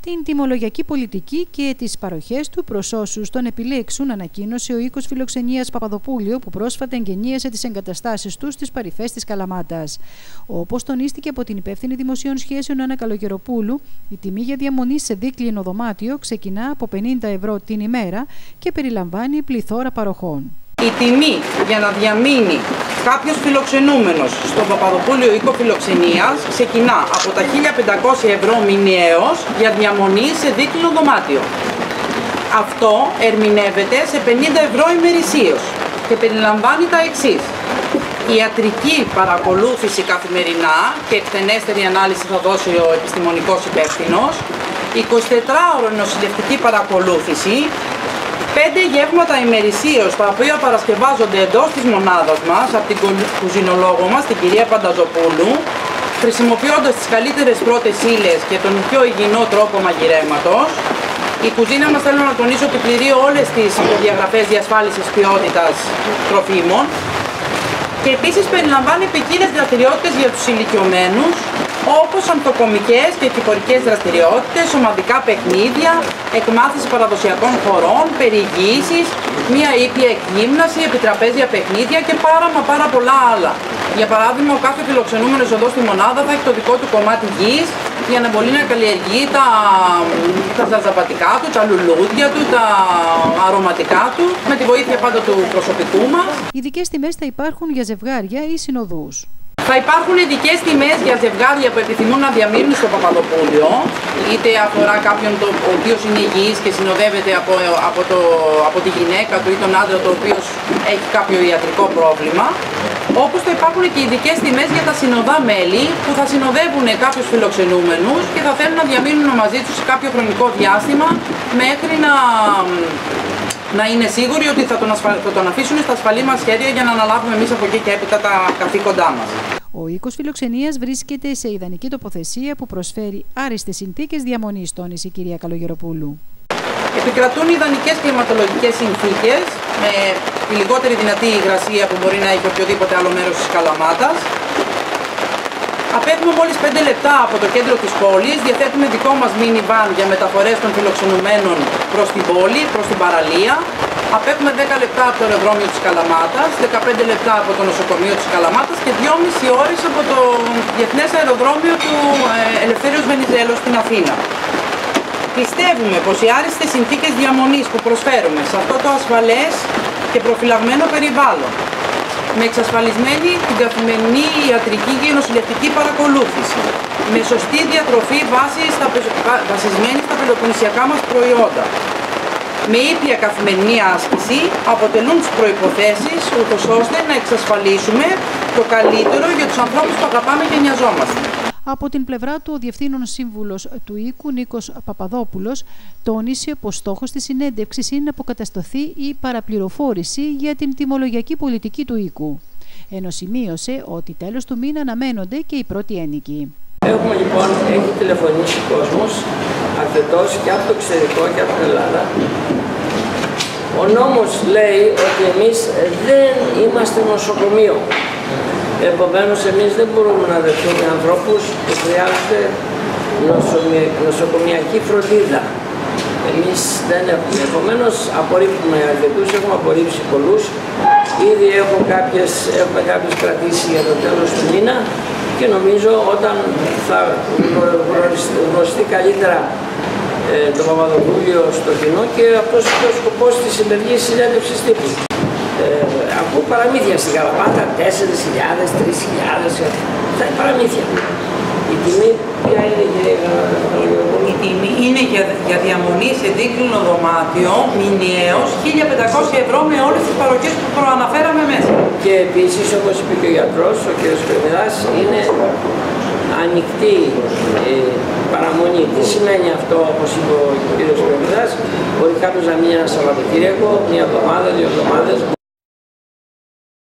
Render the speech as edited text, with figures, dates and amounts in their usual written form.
την τιμολογιακή πολιτική και τις παροχές του προς όσους τον επιλέξουν, ανακοίνωσε ο οίκος φιλοξενίας Παπαδοπούλιο, που πρόσφατα εγγενίασε τις εγκαταστάσεις του στις παρυφές της Καλαμάτας. Όπως τονίστηκε από την υπεύθυνη δημοσίων σχέσεων Άννα Καλογεροπούλου, η τιμή για διαμονή σε δίκλινο δωμάτιο ξεκινά από 50 ευρώ την ημέρα και περιλαμβάνει πληθώρα παροχών. Η τιμή για να διαμείνει κάποιος φιλοξενούμενος στον Παπαδοπούλιο οίκο φιλοξενίας ξεκινά από τα 1.500 ευρώ μηνιαίως για διαμονή σε δίκλινο δωμάτιο. Αυτό ερμηνεύεται σε 50 ευρώ ημερησίως και περιλαμβάνει τα εξής: ιατρική παρακολούθηση καθημερινά και εκτενέστερη ανάλυση θα δώσει ο επιστημονικός υπεύθυνος, 24ωρο νοσηλευτική παρακολούθηση, 5 γεύματα ημερησίως, τα οποία παρασκευάζονται εντός της μονάδας μας από την κουζινολόγο μας, την κυρία Πανταζοπούλου, χρησιμοποιώντας τις καλύτερες πρώτες ύλες και τον πιο υγιεινό τρόπο μαγειρέματος. Η κουζίνα μας, θέλω να τονίσω, ότι πληρεί όλες τις προδιαγραφές διασφάλισης ποιότητας τροφίμων και επίσης περιλαμβάνει ποικίλες δραστηριότητες για τους ηλικιωμένους, όπως ανθοκομικές και κυπορικές δραστηριότητες, ομαδικά παιχνίδια, εκμάθηση παραδοσιακών χωρών, περιηγήσεις, μία ήπια εκγύμναση, επιτραπέζια παιχνίδια και πάρα πολλά άλλα. Για παράδειγμα, ο κάθε φιλοξενούμενος εδώ στη μονάδα θα έχει το δικό του κομμάτι γης για να μπορεί να καλλιεργεί τα ζαρζαπατικά του, τα λουλούδια του, τα αρωματικά του, με τη βοήθεια πάντα του προσωπικού μας. Ειδικές τιμές θα υπάρχουν για ζευγάρια ή συνοδούς. Θα υπάρχουν ειδικές τιμές για ζευγάρια που επιθυμούν να διαμείνουν στο Παπαδοπούλιο, είτε αφορά κάποιον ο οποίος είναι υγιής και συνοδεύεται από τη γυναίκα του ή τον άντρα του, ο οποίος έχει κάποιο ιατρικό πρόβλημα. Όπως θα υπάρχουν και ειδικές τιμές για τα συνοδά μέλη που θα συνοδεύουν κάποιους φιλοξενούμενους και θα θέλουν να διαμείνουν μαζί τους σε κάποιο χρονικό διάστημα μέχρι να είναι σίγουροι ότι θα τον αφήσουν στα ασφαλή μας χέρια για να αναλάβουμε εμείς από εκεί και έπειτα τα καθήκοντά μας. Ο οίκος φιλοξενίας βρίσκεται σε ιδανική τοποθεσία που προσφέρει άριστες συνθήκες διαμονής, τόνισε η κυρία Καλογεροπούλου. Επικρατούν ιδανικές κλιματολογικές συνθήκες με τη λιγότερη δυνατή υγρασία που μπορεί να έχει οποιοδήποτε άλλο μέρος της Καλαμάτας. Απέχουμε μόλις 5 λεπτά από το κέντρο της πόλης, διαθέτουμε δικό μας minivan για μεταφορές των φιλοξενουμένων προς την πόλη, προς την παραλία. Απέχουμε 10 λεπτά από το αεροδρόμιο της Καλαμάτας, 15 λεπτά από το νοσοκομείο της Καλαμάτας και 2,5 ώρες από το διεθνές αεροδρόμιο του Ελευθέριος Βενιζέλος στην Αθήνα. Πιστεύουμε πως οι άριστες συνθήκες διαμονής που προσφέρουμε σε αυτό το ασφαλές και προφυλαγμένο περιβάλλον, με εξασφαλισμένη την καθημερινή ιατρική και νοσηλευτική παρακολούθηση, με σωστή διατροφή βασισμένη στα πελοποννησιακά μας προϊόντα, με ήπια καθημερινή άσκηση, αποτελούν τις προϋποθέσεις ούτως ώστε να εξασφαλίσουμε το καλύτερο για τους ανθρώπους που αγαπάμε και νοιαζόμαστε. Από την πλευρά του, ο Διευθύνων Σύμβουλος του οίκου, Νίκος Παπαδόπουλος, τόνισε πως στόχος της συνέντευξης είναι να αποκατασταθεί η παραπληροφόρηση για την τιμολογιακή πολιτική του οίκου. Ενώ σημείωσε ότι τέλος του μήνα αναμένονται και οι πρώτοι ένοικοι. Έχουμε λοιπόν, έχει τηλεφωνήσει κόσμος αρκετός και από το εξωτερικό και από την Ελλάδα. Ο νόμος λέει ότι εμείς δεν είμαστε νοσοκομείο. Επομένως, εμείς δεν μπορούμε να δεχτούμε ανθρώπους που χρειάζονται νοσοκομιακή φροντίδα. Εμείς δεν έχουμε. Επομένως, απορρίπτουμε αρκετούς, έχουμε απορρίψει πολλούς. Ήδη έχουμε κάποιες κρατήσει για το τέλος του μήνα και νομίζω όταν θα γνωριστεί καλύτερα το Παπαδοπούλιο στο κοινό και αυτός είναι ο σκοπός της σημερινής συνέντευξης τύπου. Ακούω παραμύθια στην Καλαμάτα, 4.000, 3.000, αυτά είναι παραμύθια. Η τιμή ποια είναι, κύριε Καλογεροπούλου? Η τιμή είναι για διαμονή σε δίκλινο δωμάτιο μηνιαίως 1.500 ευρώ με όλες τις παροχές που προαναφέραμε μέσα. Και επίσης, όπως είπε και ο γιατρός, ο κ. Κρεμιδάς, είναι ανοιχτή παραμονή. Τι σημαίνει αυτό, όπως είπε ο κ. Κρεμιδάς? Μπορεί κάποιος να μείνει ένα Σαββατοκύριακο, μια εβδομάδα, 2 εβδομάδες,